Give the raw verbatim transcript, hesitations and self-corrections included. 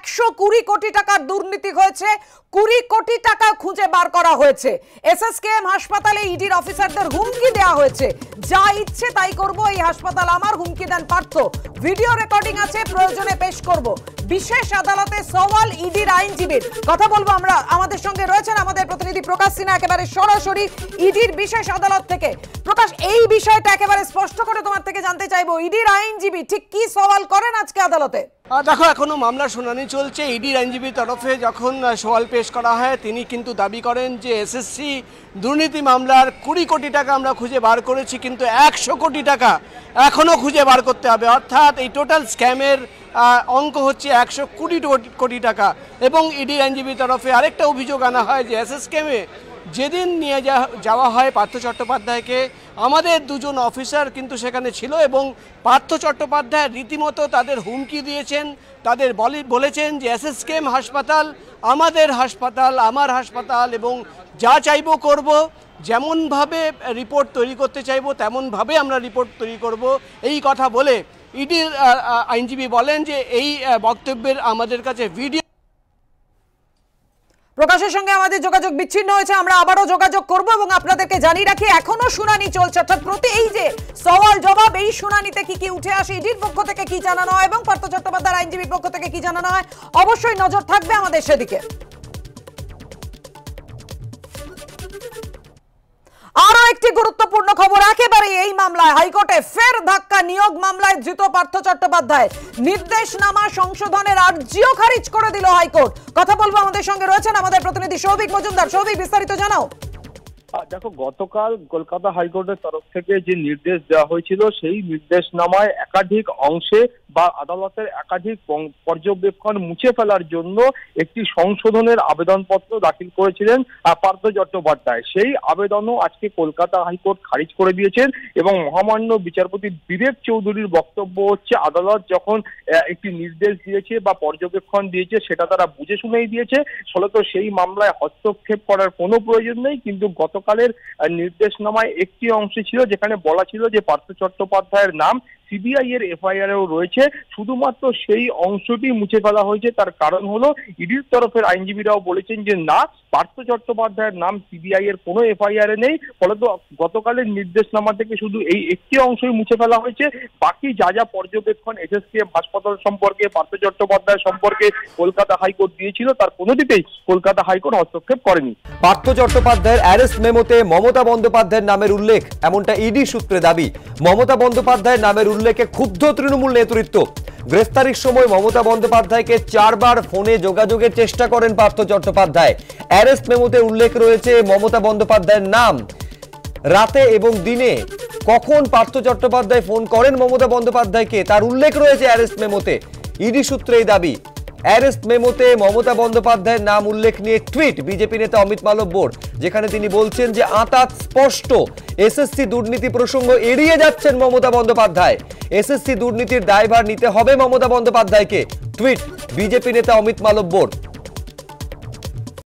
একশো কুড়ি কোটি টাকার দুর্নীতি হয়েছে, কুড়ি কোটি টাকা খুঁজে বার করা হয়েছে। এসএসকেএম হাসপাতালে ইডির অফিসারদের হুমকি দেওয়া হয়েছে, যা ইচ্ছে তাই করব, এই হাসপাতাল আমার, হুমকি দেন পার্থ। ভিডিও রেকর্ডিং আছে, প্রয়োজনে পেশ করব। বিশেষ আদালতে সওয়াল ইডির আইনজীবীর। কথা বলবো আমরা, আমাদের সঙ্গে রয়েছেন আমাদের প্রতিনিধি প্রকাশ সিনহা একেবারে সরাসরি ইডির বিশেষ আদালত থেকে। প্রকাশ, এই বিষয়টা একেবারে স্পষ্ট করে তোমার থেকে জানতে চাইবো, ইডির আইনজীবী ঠিক কি সওয়াল করেন আজকে আদালতে? দেখো, এখনো মামলার শুনানি চলছে। ইডির আইনজীবীর তরফে যখন সওয়াল পেশ করা হয়, তিনি কিন্তু দাবি করেন যে এসএসসি দুর্নীতি মামলার কুড়ি কোটি টাকা আমরা খুঁজে বার করেছি, কিন্তু একশো কোটি টাকা এখনো খুঁজে বার করতে হবে। অর্থাৎ এই টোটাল স্ক্যামের অঙ্ক হচ্ছে একশো কুড়ি কোটি টাকা। এবং ইডির আইনজীবীর তরফে আরেকটা অভিযোগ আনা হয় যে এসএসকেএমে যেদিন নিয়ে যাওয়া হয় পার্থ চট্টোপাধ্যায়কে, আমাদের দুজন অফিসার কিন্তু সেখানে ছিল এবং পার্থ চট্টোপাধ্যায় রীতিমতো তাদের হুমকি দিয়েছেন, তাদের বলেছেন যে এসএসকেএম হাসপাতাল আমাদের হাসপাতাল, আমার হাসপাতাল, এবং যা চাইবো করব, যেমনভাবে রিপোর্ট তৈরি করতে চাইবো তেমনভাবে আমরা রিপোর্ট তৈরি করব, এই কথা বলে ইডির আইনজীবী বলেন যে এই বক্তব্যের আমাদের কাছে ভিডিও। প্রকাশের সঙ্গে আমাদের যোগাযোগ বিচ্ছিন্ন হয়েছে, আমরা আবারও যোগাযোগ করব এবং আপনাদেরকে জানিয়ে রাখি এখনো শুনানি চলছে। অর্থাৎ প্রতি এই যে সওয়াল জবাব, এই শুনানিতে কি কি উঠে আসে, ইডির পক্ষ থেকে কি জানানো হয় এবং পার্থ চট্টোপাধ্যায়ের আইনজীবীর পক্ষ থেকে কি জানানো হয়, অবশ্যই নজর থাকবে আমাদের সেদিকে। আরো একটি গুরুত্বপূর্ণ খবর, একেবারে এই মামলায় হাইকোর্টে ফের ধাক্কা। নিয়োগ মামলায় ধৃত পার্থ চট্টোপাধ্যায় নির্দেশনামা সংশোধনের আর্জিও খারিজ করে দিল হাইকোর্ট। কথা বলবো, আমাদের সঙ্গে রয়েছেন আমাদের প্রতিনিধি সৌভিক মজুমদার। সৌভিক, বিস্তারিত জানাও। দেখো, গতকাল কলকাতা হাইকোর্টের তরফ থেকে যে নির্দেশ দেওয়া হয়েছিল, সেই নির্দেশনামায় একাধিক অংশে বা আদালতের একাধিক পর্যবেক্ষণ মুছে ফেলার জন্য একটি সংশোধনের আবেদনপত্র দাখিল করেছিলেন পার্থ চট্টোপাধ্যায়। সেই আবেদনও আজকে কলকাতা হাইকোর্ট খারিজ করে দিয়েছেন এবং মহামান্য বিচারপতি বিবেক চৌধুরীর বক্তব্য হচ্ছে, আদালত যখন একটি নির্দেশ দিয়েছে বা পর্যবেক্ষণ দিয়েছে সেটা তারা বুঝে শুনেই দিয়েছে, ফলত সেই মামলায় হস্তক্ষেপ করার কোনো প্রয়োজন নেই। কিন্তু গতকালের নির্দেশনামায় একটি অংশ ছিল যেখানে বলা ছিল যে পার্থ চট্টোপাধ্যায়ের নাম সিবিআই এর এফআইআর এও রয়েছে, শুধুমাত্র সেই অংশটি মুছে ফেলা হয়েছে। তার কারণ হলো, ইডির তরফের আইনজীবীরাও বলেছেন যে না, পার্থ চট্টোপাধ্যায়ের নাম সিবিআই এর কোনো এফআইআর এ নেই, ফলত গতকালের নির্দেশনামা থেকে শুধু এই একটি অংশই মুছে ফেলা হয়েছে। বাকি যা যা পর্যবেক্ষণ এসএসকেএম হাসপাতাল সম্পর্কে, পার্থ চট্টোপাধ্যায় সম্পর্কে কলকাতা হাইকোর্ট দিয়েছিল, তার কোনোটিতেই কলকাতা হাইকোর্ট হস্তক্ষেপ করেনি। পার্থ চট্টোপাধ্যায়ের অ্যারেস্ট মেমোতে মমতা বন্দ্যোপাধ্যায়ের নামের উল্লেখ, এমনটা ইডি সূত্রে দাবি। মমতা বন্দ্যোপাধ্যায়ের নামের উল্লেখে ক্ষুব্ধ তৃণমূল নেতৃত্ব। গ্রেফতারির সময় মমতা বন্দ্যোপাধ্যায়কে চারবার ফোনে যোগাযোগের চেষ্টা করেন পার্থ চট্টোপাধ্যায়। অ্যারেস্ট মেমোতে উল্লেখ রয়েছে মমতা বন্দ্যোপাধ্যায়ের নাম। রাতে এবং দিনে কখন পার্থ চট্টোপাধ্যায় ফোন করেন মমতা বন্দ্যোপাধ্যায়কে তার উল্লেখ রয়েছে অ্যারেস্ট মেমোতে। ইডি সূত্রেই দাবি। অ্যারেস্ট মেমোতে মমতা বন্দ্যোপাধ্যায়ের নাম উল্লেখ নিয়ে টুইট বিজেপি নেতা অমিত মালব্যর, যেখানে তিনি বলছেন যে আঁতাত স্পষ্ট এসএসসি দুর্নীতি প্রসঙ্গ এড়িয়ে যাচ্ছেন মমতা বন্দ্যোপাধ্যায়। এসএসসি দুর্নীতির দায়ভার নিতে হবে মমতা বন্দ্যোপাধ্যায়কে। টুইট বিজেপি নেতা অমিত মালব্যর।